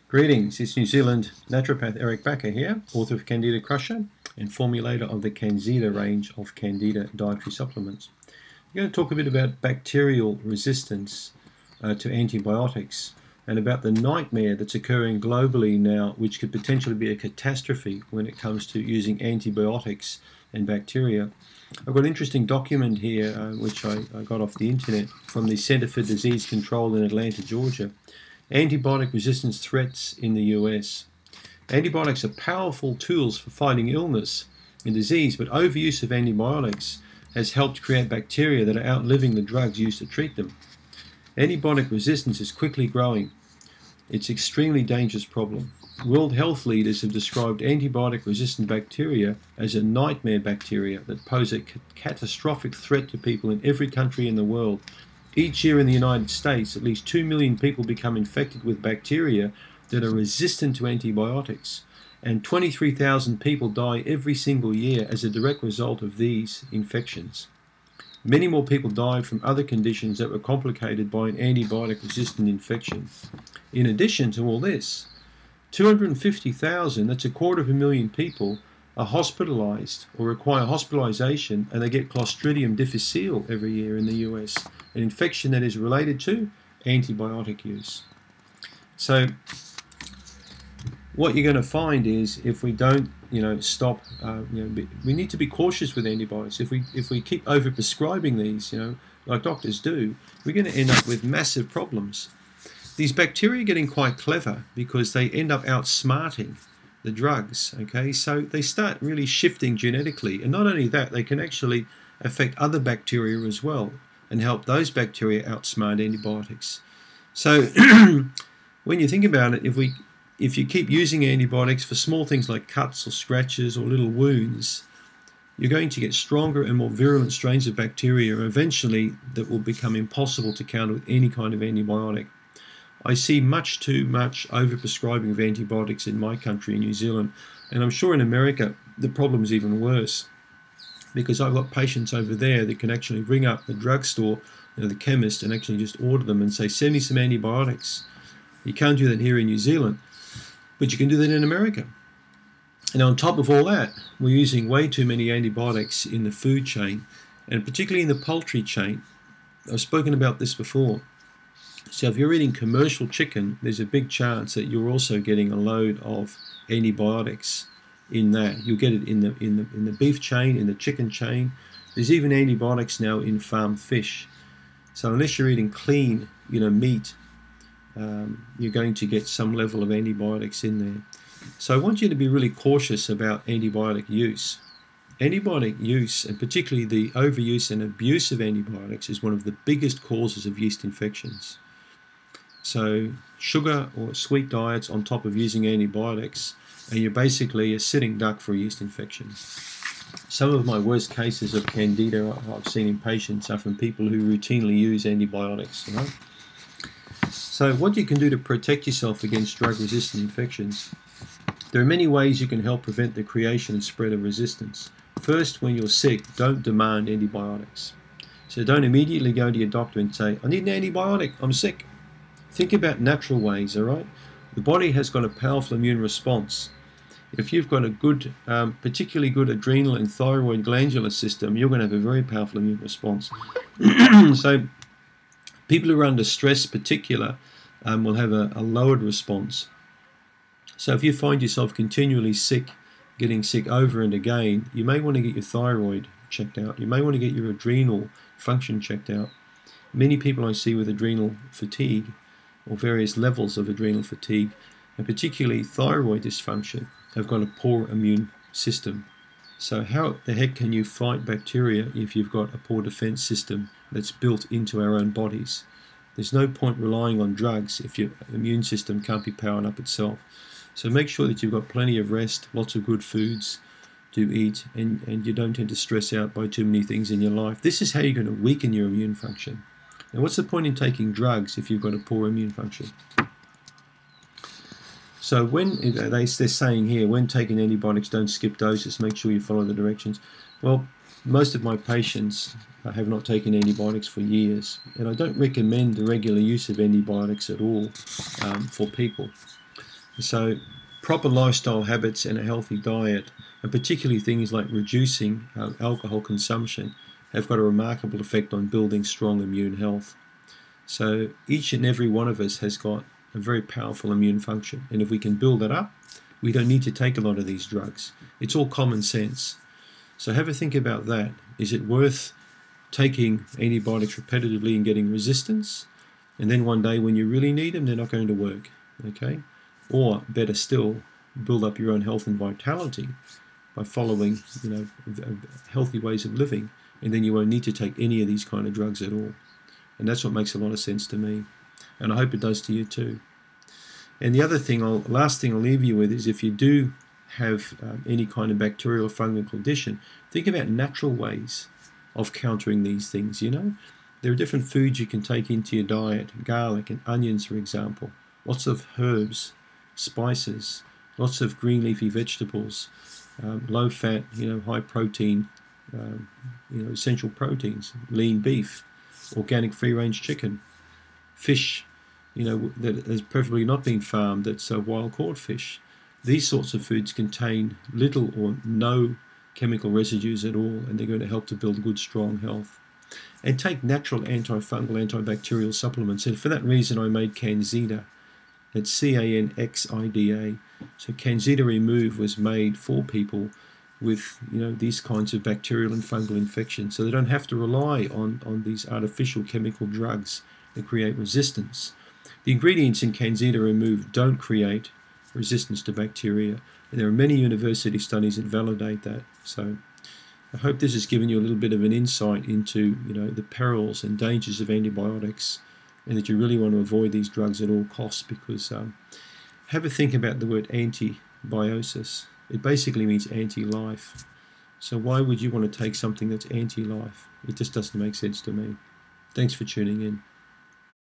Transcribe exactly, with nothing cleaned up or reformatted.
Greetings, it's New Zealand naturopath Eric Backer here, author of Candida Crusher and formulator of the Candida range of Candida dietary supplements. We're going to talk a bit about bacterial resistance uh, to antibiotics and about the nightmare that's occurring globally now, which could potentially be a catastrophe when it comes to using antibiotics and bacteria. I've got an interesting document here uh, which I, I got off the internet from the Center for Disease Control in Atlanta, Georgia. Antibiotic resistance threats in the U S. Antibiotics are powerful tools for fighting illness and disease, but overuse of antibiotics has helped create bacteria that are outliving the drugs used to treat them. Antibiotic resistance is quickly growing. It's an extremely dangerous problem. World health leaders have described antibiotic-resistant bacteria as a nightmare bacteria that pose a catastrophic threat to people in every country in the world. Each year in the United States, at least two million people become infected with bacteria that are resistant to antibiotics, and twenty-three thousand people die every single year as a direct result of these infections. Many more people died from other conditions that were complicated by an antibiotic-resistant infection. In addition to all this, two hundred fifty thousand, that's a quarter of a million people, are hospitalized or require hospitalization, and they get Clostridium difficile every year in the U S, an infection that is related to antibiotic use. So what you're going to find is, if we don't, you know, stop, uh, you know, we need to be cautious with antibiotics. If we if we keep over prescribing these, you know, like doctors do, we're going to end up with massive problems. These bacteria are getting quite clever because they end up outsmarting the drugs, okay? So they start really shifting genetically, and not only that, they can actually affect other bacteria as well and help those bacteria outsmart antibiotics. So when you think about it, if we if you keep using antibiotics for small things like cuts or scratches or little wounds, you're going to get stronger and more virulent strains of bacteria eventually that will become impossible to counter with any kind of antibiotic. I see much too much overprescribing of antibiotics in my country, in New Zealand, and I'm sure in America the problem is even worse, because I've got patients over there that can actually ring up the drugstore, you know, the chemist, and actually just order them and say, send me some antibiotics. You can't do that here in New Zealand, but you can do that in America. And on top of all that, we're using way too many antibiotics in the food chain, and particularly in the poultry chain. I've spoken about this before. So if you're eating commercial chicken, there's a big chance that you're also getting a load of antibiotics in that. You'll get it in the in the in the beef chain, in the chicken chain. There's even antibiotics now in farm fish. So unless you're eating clean, you know, meat, um, you're going to get some level of antibiotics in there. So I want you to be really cautious about antibiotic use. Antibiotic use, and particularly the overuse and abuse of antibiotics, is one of the biggest causes of yeast infections. So sugar or sweet diets on top of using antibiotics, and you're basically a sitting duck for a yeast infection. Some of my worst cases of Candida I've seen in patients are from people who routinely use antibiotics. You know? So what you can do to protect yourself against drug-resistant infections, there are many ways you can help prevent the creation and spread of resistance. First, when you're sick, don't demand antibiotics. So don't immediately go to your doctor and say, I need an antibiotic, I'm sick. Think about natural ways, all right? The body has got a powerful immune response. If you've got a good, um, particularly good adrenal and thyroid glandular system, you're going to have a very powerful immune response. So people who are under stress particular um, will have a, a lowered response. So if you find yourself continually sick, getting sick over and again, you may want to get your thyroid checked out. You may want to get your adrenal function checked out. Many people I see with adrenal fatigue, or various levels of adrenal fatigue, and particularly thyroid dysfunction, have got a poor immune system. So how the heck can you fight bacteria if you've got a poor defense system that's built into our own bodies? There's no point relying on drugs if your immune system can't be powered up itself. So make sure that you've got plenty of rest, lots of good foods to eat, and, and you don't tend to stress out by too many things in your life. This is how you're going to weaken your immune function. Now, what's the point in taking drugs if you've got a poor immune function? So when they, they're saying here, when taking antibiotics, don't skip doses, make sure you follow the directions. Well, most of my patients have not taken antibiotics for years, and I don't recommend the regular use of antibiotics at all um, for people. So proper lifestyle habits and a healthy diet, and particularly things like reducing uh, alcohol consumption, have got a remarkable effect on building strong immune health. So each and every one of us has got a very powerful immune function, and if we can build that up, we don't need to take a lot of these drugs. It's all common sense. So have a think about that. Is it worth taking antibiotics repetitively and getting resistance, and then one day when you really need them, they're not going to work? Okay? Or better still, build up your own health and vitality by following, you know, healthy ways of living, and then you won't need to take any of these kind of drugs at all. And that's what makes a lot of sense to me, and I hope it does to you too. And the other thing, I'll, last thing I'll leave you with is, if you do have um, any kind of bacterial or fungal condition, think about natural ways of countering these things. You know, there are different foods you can take into your diet: garlic and onions, for example, lots of herbs, spices, lots of green leafy vegetables, um, low fat, you know, high protein, um, you know, essential proteins, lean beef, organic free range chicken, fish, you know, that has preferably not been farmed, that's uh, wild caught fish. These sorts of foods contain little or no chemical residues at all, and they're going to help to build good, strong health. And take natural antifungal, antibacterial supplements. And for that reason, I made Candida. It's C A N X I D A. So Candida Remove was made for people with, you know, these kinds of bacterial and fungal infections, so they don't have to rely on, on these artificial chemical drugs that create resistance. The ingredients in Candida Remove don't create resistance to bacteria, and there are many university studies that validate that. So I hope this has given you a little bit of an insight into, you know, the perils and dangers of antibiotics, and that you really want to avoid these drugs at all costs, because um, have a think about the word antibiosis. It basically means anti-life. So why would you want to take something that's anti-life? It just doesn't make sense to me. Thanks for tuning in.